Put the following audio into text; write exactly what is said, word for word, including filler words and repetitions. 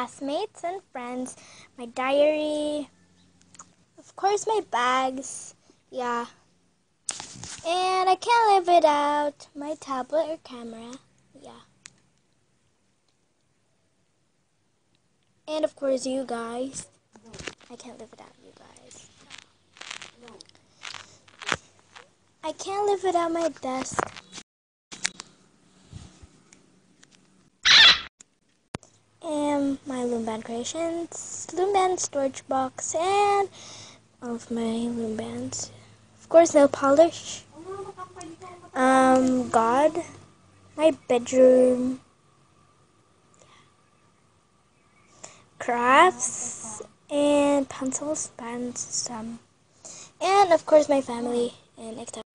classmates and friends, my diary, of course my bags, yeah. And I can't live without my tablet or camera, yeah. And of course you guys. I can't live without you guys. I can't live without my desk. And my Loom Band creations, Loom Band storage box, and all of my Loom Bands. Of course, nail polish. Um, God, my bedroom, crafts, and pencils, pens, some, and of course my family, and et cetera.